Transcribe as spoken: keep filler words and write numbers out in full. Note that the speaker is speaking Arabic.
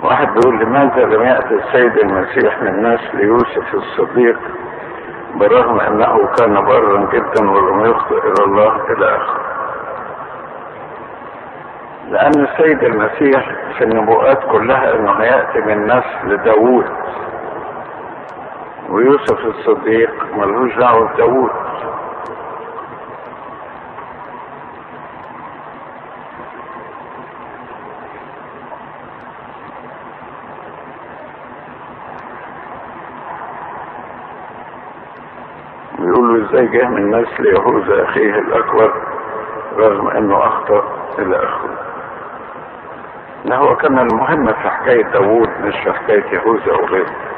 واحد بيقول لماذا لم يأتي السيد المسيح من نسل يوسف الصديق برغم انه كان برا جدا ولم يخطئ الى الله الى اخره؟ لان السيد المسيح في النبوءات كلها انه هيأتي من نسل داوود، ويوسف الصديق ملوش دعوه بداوود. بيقولوا ازاي جه من نسل يهوذا اخيه الاكبر رغم انه اخطأ الى اخره؟ ده هو كان المهم في حكاية داوود مش في حكاية يهوذا وغيره.